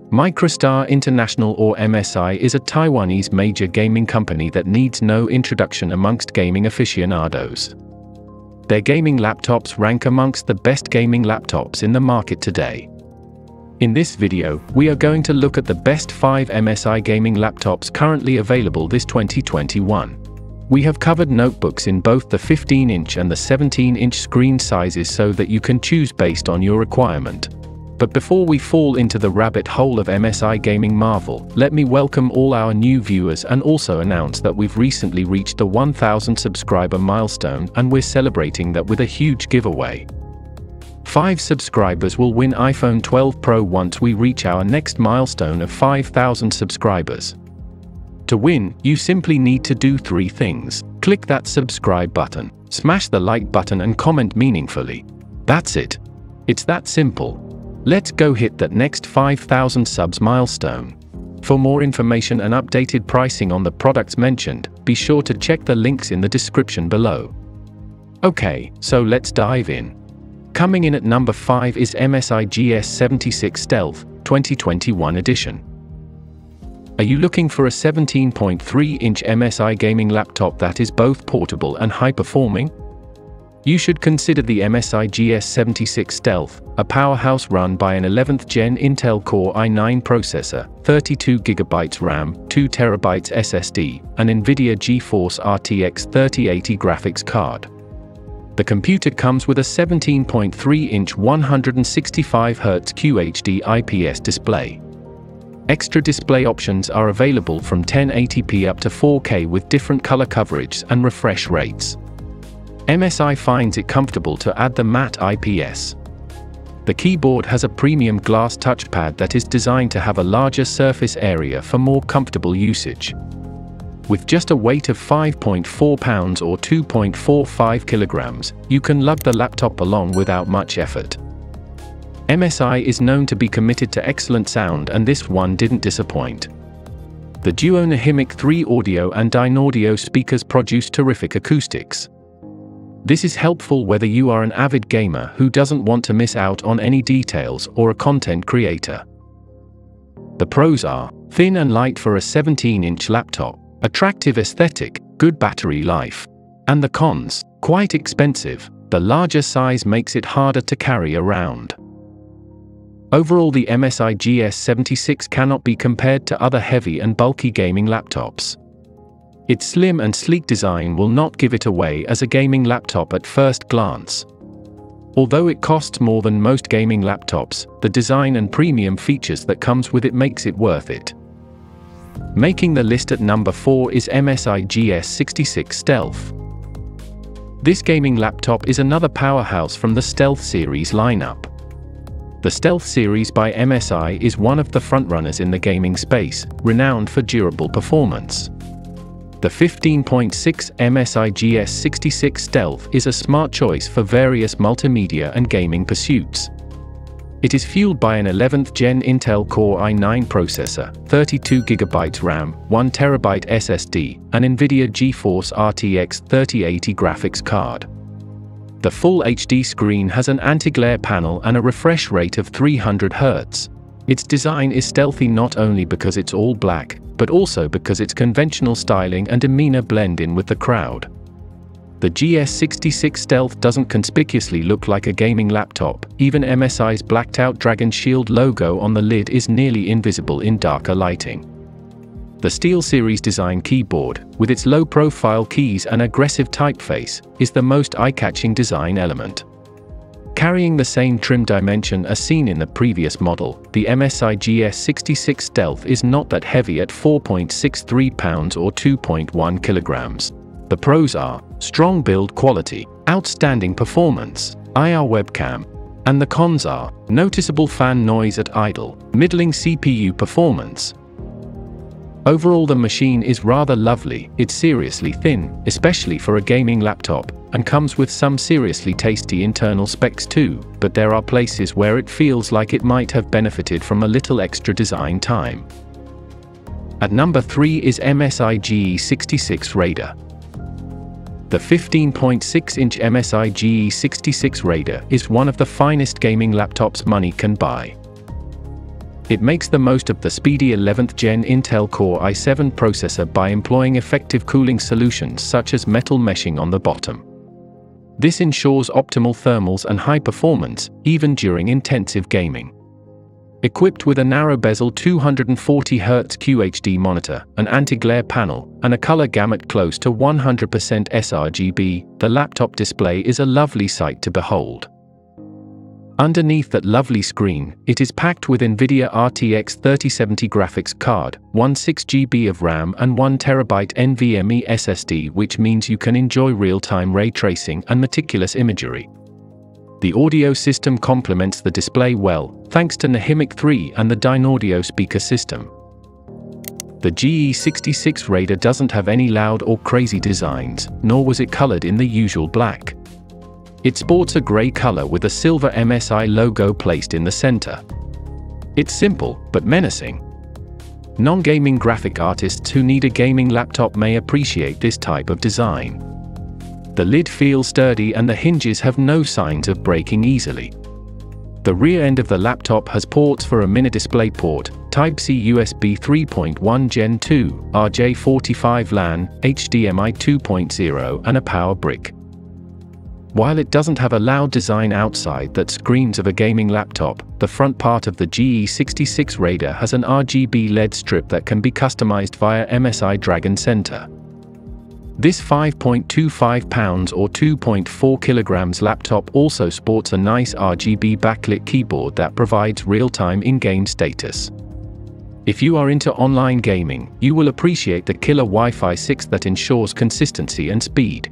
Microstar International, or MSI, is a Taiwanese major gaming company that needs no introduction amongst gaming aficionados. Their gaming laptops rank amongst the best gaming laptops in the market today. In this video, we are going to look at the best 5 MSI gaming laptops currently available this 2021. We have covered notebooks in both the 15-inch and the 17-inch screen sizes so that you can choose based on your requirement. But before we fall into the rabbit hole of MSI Gaming Marvel, let me welcome all our new viewers and also announce that we've recently reached the 1,000 subscriber milestone, and we're celebrating that with a huge giveaway. 5 subscribers will win iPhone 12 Pro once we reach our next milestone of 5,000 subscribers. To win, you simply need to do 3 things. Click that subscribe button, smash the like button and comment meaningfully. That's it. It's that simple. Let's go hit that next 5,000 subs milestone. For more information and updated pricing on the products mentioned, be sure to check the links in the description below. Okay, so let's dive in. Coming in at number 5 is MSI GS76 Stealth 2021 edition. Are you looking for a 17.3-inch MSI gaming laptop that is both portable and high-performing? You should consider the MSI GS76 Stealth, a powerhouse run by an 11th Gen Intel Core i9 processor, 32GB RAM, 2TB SSD, and NVIDIA GeForce RTX 3080 graphics card. The computer comes with a 17.3-inch 165Hz QHD IPS display. Extra display options are available from 1080p up to 4K with different color coverage and refresh rates. MSI finds it comfortable to add the matte IPS. The keyboard has a premium glass touchpad that is designed to have a larger surface area for more comfortable usage. With just a weight of 5.4 pounds or 2.45 kilograms, you can lug the laptop along without much effort. MSI is known to be committed to excellent sound, and this one didn't disappoint. The duo Nahimic 3 audio and Dynaudio speakers produce terrific acoustics. This is helpful whether you are an avid gamer who doesn't want to miss out on any details or a content creator. The pros are thin and light for a 17-inch laptop, attractive aesthetic, good battery life. And the cons, quite expensive. The larger size makes it harder to carry around. Overall, the MSI GS76 cannot be compared to other heavy and bulky gaming laptops. Its slim and sleek design will not give it away as a gaming laptop at first glance. Although it costs more than most gaming laptops, the design and premium features that comes with it makes it worth it. Making the list at number 4 is MSI GS66 Stealth. This gaming laptop is another powerhouse from the Stealth series lineup. The Stealth series by MSI is one of the frontrunners in the gaming space, renowned for durable performance. The 15.6 MSI GS66 Stealth is a smart choice for various multimedia and gaming pursuits. It is fueled by an 11th Gen Intel Core i9 processor, 32GB RAM, 1TB SSD, and NVIDIA GeForce RTX 3080 graphics card. The Full HD screen has an anti-glare panel and a refresh rate of 300 Hz. Its design is stealthy not only because it's all black, but also because its conventional styling and demeanor blend in with the crowd. The GS66 Stealth doesn't conspicuously look like a gaming laptop. Even MSI's blacked-out Dragon Shield logo on the lid is nearly invisible in darker lighting. The SteelSeries design keyboard, with its low-profile keys and aggressive typeface, is the most eye-catching design element. Carrying the same trim dimension as seen in the previous model, the MSI GS66 Stealth is not that heavy at 4.63 pounds or 2.1 kilograms. The pros are strong build quality, outstanding performance, IR webcam. And the cons are noticeable fan noise at idle, middling CPU performance. Overall, the machine is rather lovely. It's seriously thin, especially for a gaming laptop, and comes with some seriously tasty internal specs too, but there are places where it feels like it might have benefited from a little extra design time. At number 3 is MSI GE66 Raider. The 15.6-inch MSI GE66 Raider is one of the finest gaming laptops money can buy. It makes the most of the speedy 11th Gen Intel Core i7 processor by employing effective cooling solutions such as metal meshing on the bottom. This ensures optimal thermals and high performance, even during intensive gaming. Equipped with a narrow bezel 240Hz QHD monitor, an anti-glare panel, and a color gamut close to 100% sRGB, the laptop display is a lovely sight to behold. Underneath that lovely screen, it is packed with NVIDIA RTX 3070 graphics card, 16GB of RAM and 1TB NVMe SSD, which means you can enjoy real-time ray tracing and meticulous imagery. The audio system complements the display well, thanks to HiMic 3 and the Dynaudio speaker system. The GE66 Raider doesn't have any loud or crazy designs, nor was it colored in the usual black. It sports a gray color with a silver MSI logo placed in the center. It's simple, but menacing. Non-gaming graphic artists who need a gaming laptop may appreciate this type of design. The lid feels sturdy and the hinges have no signs of breaking easily. The rear end of the laptop has ports for a mini DisplayPort, Type-C USB 3.1 Gen 2, RJ45 LAN, HDMI 2.0 and a power brick. While it doesn't have a loud design outside that screams of a gaming laptop, the front part of the GE66 Raider has an RGB LED strip that can be customized via MSI Dragon Center. This 5.25 pounds or 2.4 kilograms laptop also sports a nice RGB backlit keyboard that provides real-time in-game status. If you are into online gaming, you will appreciate the killer Wi-Fi 6 that ensures consistency and speed.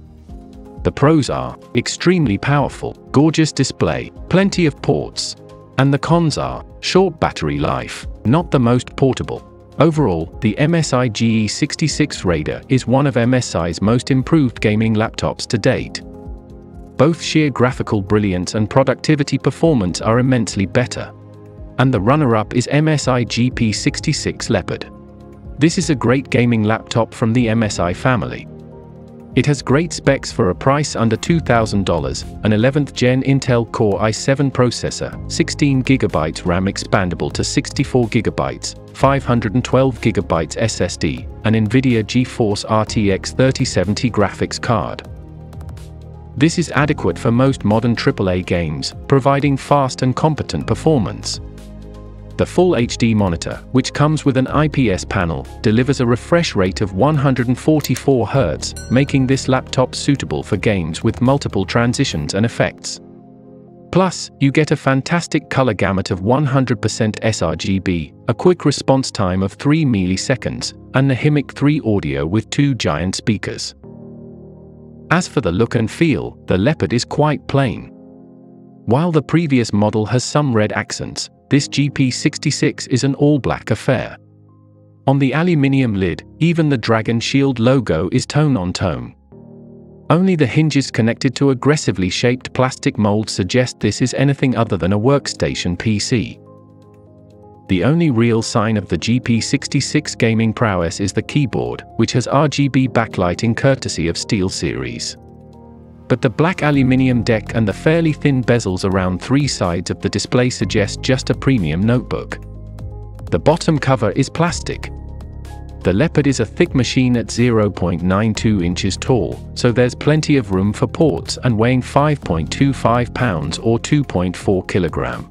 The pros are extremely powerful, gorgeous display, plenty of ports. And the cons are short battery life, not the most portable. Overall, the MSI GE66 Raider is one of MSI's most improved gaming laptops to date. Both sheer graphical brilliance and productivity performance are immensely better. And the runner-up is MSI GP66 Leopard. This is a great gaming laptop from the MSI family. It has great specs for a price under $2,000, an 11th Gen Intel Core i7 processor, 16GB RAM expandable to 64GB, 512GB SSD, an NVIDIA GeForce RTX 3070 graphics card. This is adequate for most modern AAA games, providing fast and competent performance. The Full HD monitor, which comes with an IPS panel, delivers a refresh rate of 144 Hz, making this laptop suitable for games with multiple transitions and effects. Plus, you get a fantastic color gamut of 100% sRGB, a quick response time of 3 milliseconds, and HiMic 3 audio with 2 giant speakers. As for the look and feel, the Leopard is quite plain. While the previous model has some red accents, this GP66 is an all-black affair. On the aluminium lid, even the Dragon Shield logo is tone-on-tone. Only the hinges connected to aggressively shaped plastic molds suggest this is anything other than a workstation PC. The only real sign of the GP66 gaming prowess is the keyboard, which has RGB backlighting courtesy of SteelSeries. But the black aluminium deck and the fairly thin bezels around 3 sides of the display suggest just a premium notebook. The bottom cover is plastic. The Leopard is a thick machine at 0.92 inches tall, so there's plenty of room for ports, and weighing 5.25 pounds or 2.4 kilograms.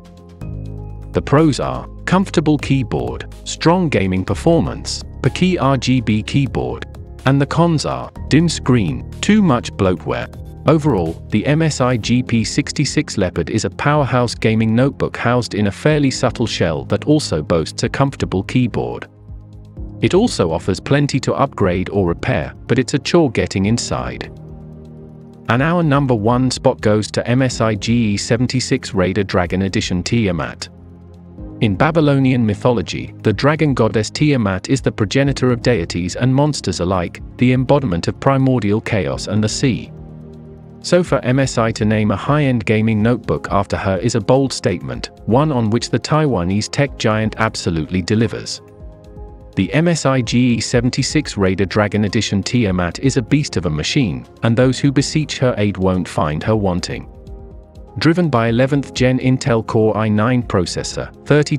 The pros are comfortable keyboard, strong gaming performance, Paki RGB keyboard. And the cons are dim screen, too much bloatware. Overall, the MSI GP66 Leopard is a powerhouse gaming notebook housed in a fairly subtle shell that also boasts a comfortable keyboard. It also offers plenty to upgrade or repair, but it's a chore getting inside. And our number 1 spot goes to MSI GE76 Raider Dragon Edition Tiamat. In Babylonian mythology, the dragon goddess Tiamat is the progenitor of deities and monsters alike, the embodiment of primordial chaos and the sea. So for MSI to name a high-end gaming notebook after her is a bold statement, one on which the Taiwanese tech giant absolutely delivers. The MSI GE76 Raider Dragon Edition Tiamat is a beast of a machine, and those who beseech her aid won't find her wanting. Driven by 11th Gen Intel Core i9 processor,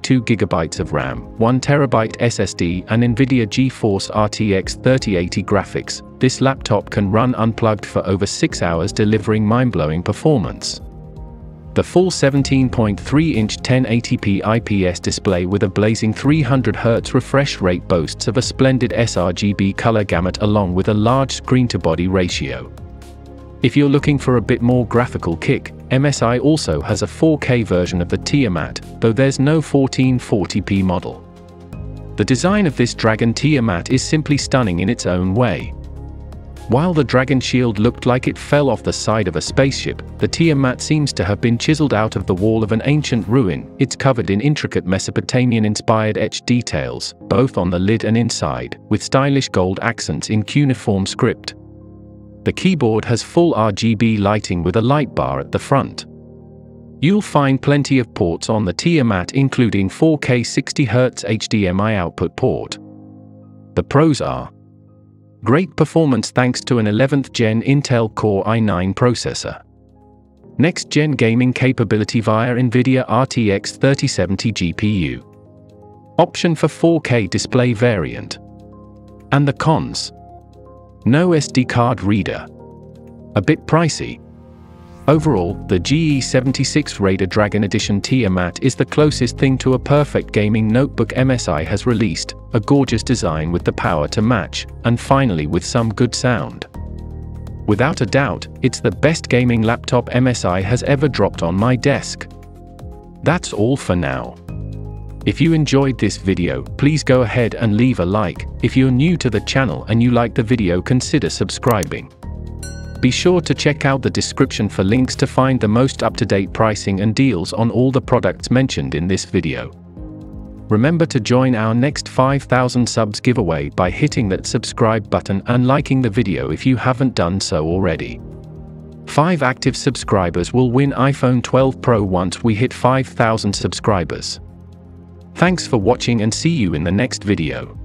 32GB of RAM, 1TB SSD and NVIDIA GeForce RTX 3080 graphics, this laptop can run unplugged for over 6 hours, delivering mind-blowing performance. The full 17.3-inch 1080p IPS display with a blazing 300Hz refresh rate boasts of a splendid sRGB color gamut along with a large screen-to-body ratio. If you're looking for a bit more graphical kick, MSI also has a 4K version of the Tiamat, though there's no 1440p model. The design of this Dragon Tiamat is simply stunning in its own way. While the Dragon shield looked like it fell off the side of a spaceship, the Tiamat seems to have been chiseled out of the wall of an ancient ruin. It's covered in intricate Mesopotamian-inspired etched details, both on the lid and inside, with stylish gold accents in cuneiform script. The keyboard has full RGB lighting with a light bar at the front. You'll find plenty of ports on the Tiamat, including 4K 60Hz HDMI output port. The pros are: great performance thanks to an 11th Gen Intel Core i9 processor. Next-gen gaming capability via NVIDIA RTX 3070 GPU. Option for 4K display variant. And the cons: no SD card reader. A bit pricey. Overall, the GE76 Raider Dragon Edition Tiamat is the closest thing to a perfect gaming notebook MSI has released, a gorgeous design with the power to match, and finally with some good sound. Without a doubt, it's the best gaming laptop MSI has ever dropped on my desk. That's all for now. If you enjoyed this video, please go ahead and leave a like. If you're new to the channel and you like the video, consider subscribing. Be sure to check out the description for links to find the most up-to-date pricing and deals on all the products mentioned in this video. Remember to join our next 5,000 subs giveaway by hitting that subscribe button and liking the video if you haven't done so already. 5 active subscribers will win iPhone 12 Pro once we hit 5,000 subscribers. Thanks for watching and see you in the next video.